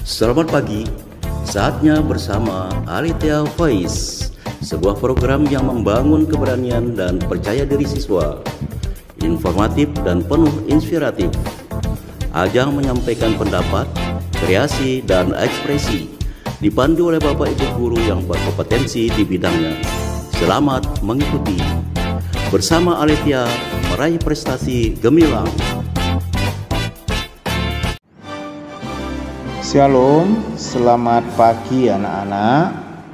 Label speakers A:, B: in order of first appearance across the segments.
A: Selamat pagi, saatnya bersama Alethea Voice, sebuah program yang membangun keberanian dan percaya diri siswa, informatif dan penuh inspiratif. Ajang menyampaikan pendapat, kreasi, dan ekspresi, dipandu oleh Bapak Ibu Guru yang berkompetensi di bidangnya. Selamat mengikuti. Bersama Alethea, meraih prestasi gemilang.
B: Shalom, selamat pagi anak-anak.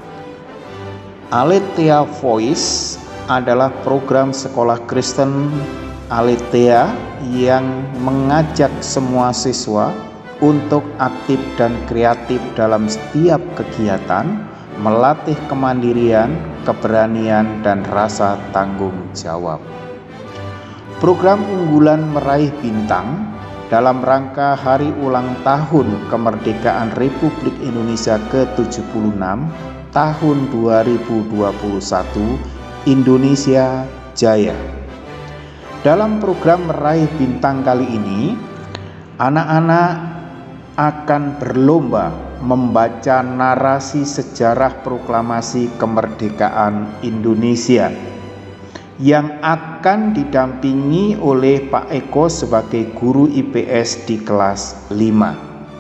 B: Alethea Voice adalah program sekolah Kristen Alethea yang mengajak semua siswa untuk aktif dan kreatif dalam setiap kegiatan, melatih kemandirian, keberanian, dan rasa tanggung jawab. Program unggulan meraih bintang dalam rangka Hari Ulang Tahun Kemerdekaan Republik Indonesia ke-76 tahun 2021 Indonesia Jaya. Dalam program meraih bintang kali ini, anak-anak akan berlomba membaca narasi sejarah proklamasi kemerdekaan Indonesia yang akan didampingi oleh Pak Eko sebagai guru IPS di kelas 5.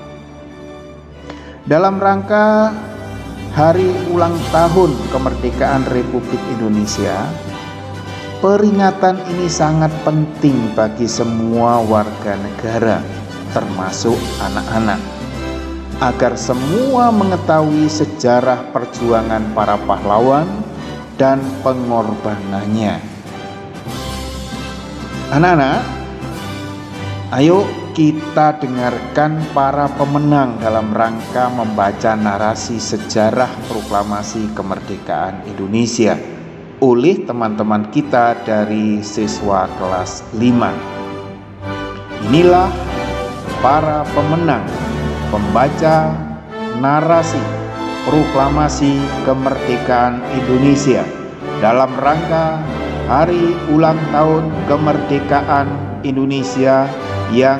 B: Dalam rangka Hari Ulang Tahun Kemerdekaan Republik Indonesia, peringatan ini sangat penting bagi semua warga negara, termasuk anak-anak, agar semua mengetahui sejarah perjuangan para pahlawan dan pengorbanannya. Anak-anak, ayo kita dengarkan para pemenang dalam rangka membaca narasi sejarah proklamasi kemerdekaan Indonesia oleh teman-teman kita dari siswa kelas 5. Inilah para pemenang pembaca narasi proklamasi kemerdekaan Indonesia dalam rangka Hari Ulang Tahun Kemerdekaan Indonesia yang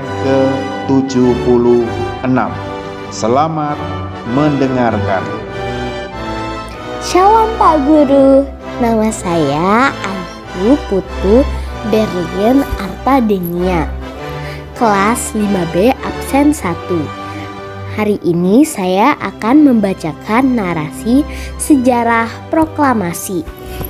B: ke-76. Selamat mendengarkan.
C: Shalom Pak Guru, nama saya Ayu Putu Berlin Artadenia, kelas 5B absen 1. Hari ini saya akan membacakan narasi sejarah proklamasi.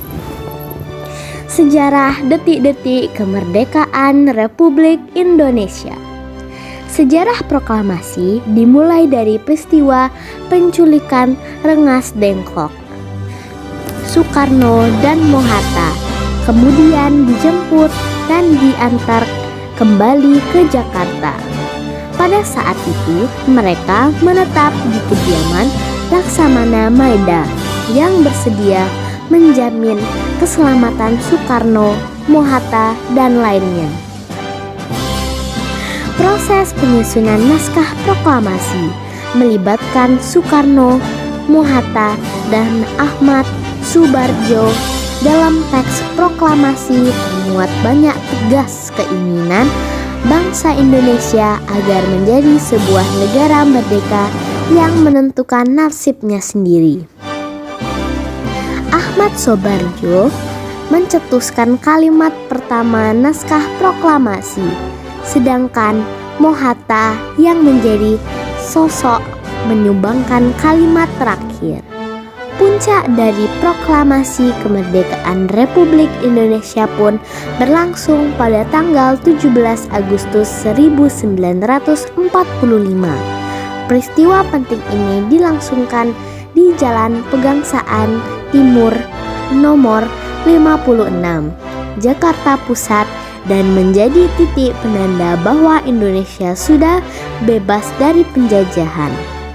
C: Sejarah detik-detik kemerdekaan Republik Indonesia. Sejarah proklamasi dimulai dari peristiwa penculikan Rengas Dengklok, Soekarno dan Mohatta, kemudian dijemput dan diantar kembali ke Jakarta. Pada saat itu, mereka menetap di kediaman Laksamana Maeda yang bersedia menjamin keselamatan Soekarno, Mohatta, dan lainnya. Proses penyusunan naskah proklamasi melibatkan Soekarno, Mohatta, dan Ahmad Subarjo. Dalam teks proklamasi termuat banyak tegas keinginan bangsa Indonesia agar menjadi sebuah negara merdeka yang menentukan nasibnya sendiri. Ahmad Subarjo mencetuskan kalimat pertama naskah proklamasi, sedangkan Mohatta yang menjadi sosok menyumbangkan kalimat terakhir. Puncak dari proklamasi kemerdekaan Republik Indonesia pun berlangsung pada tanggal 17 Agustus 1945. Peristiwa penting ini dilangsungkan di Jalan Pegangsaan Timur nomor 56, Jakarta Pusat, dan menjadi titik penanda bahwa Indonesia sudah bebas dari penjajahan.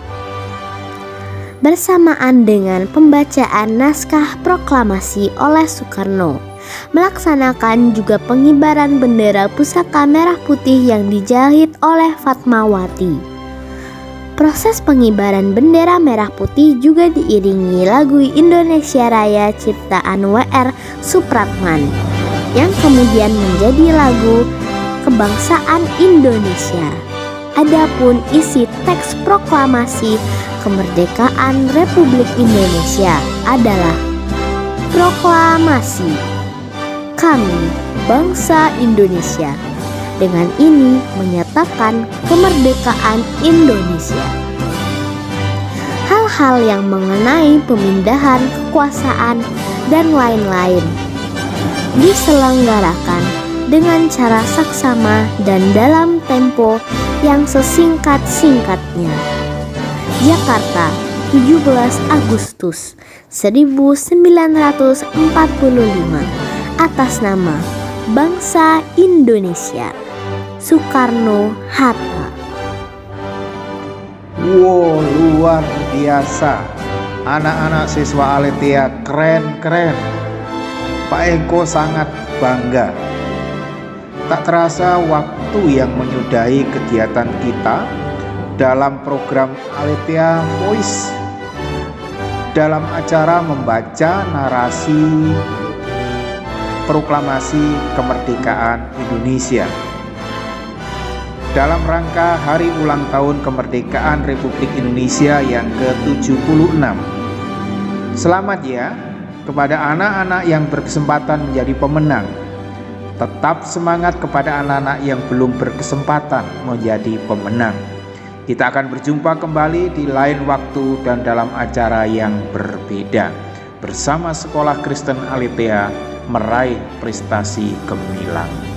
C: Bersamaan dengan pembacaan naskah proklamasi oleh Soekarno, melaksanakan juga pengibaran bendera pusaka merah putih yang dijahit oleh Fatmawati. Proses pengibaran bendera merah putih juga diiringi lagu Indonesia Raya ciptaan W.R. Supratman yang kemudian menjadi lagu kebangsaan Indonesia. Adapun isi teks proklamasi kemerdekaan Republik Indonesia adalah proklamasi kami bangsa Indonesia dengan ini menyatakan kemerdekaan Indonesia. Hal-hal yang mengenai pemindahan kekuasaan dan lain-lain diselenggarakan dengan cara saksama dan dalam tempo yang sesingkat-singkatnya. Jakarta, 17 Agustus 1945 atas nama Bangsa Indonesia. Soekarno-Hatta.
B: Wow, luar biasa. Anak-anak siswa Aletheia keren-keren. Pak Eko sangat bangga. Tak terasa waktu yang menyudahi kegiatan kita dalam program Aletheia Voice dalam acara membaca narasi proklamasi kemerdekaan Indonesia dalam rangka hari ulang tahun kemerdekaan Republik Indonesia yang ke-76. Selamat ya kepada anak-anak yang berkesempatan menjadi pemenang. Tetap semangat kepada anak-anak yang belum berkesempatan menjadi pemenang. Kita akan berjumpa kembali di lain waktu dan dalam acara yang berbeda bersama Sekolah Kristen Aletheia meraih prestasi gemilang.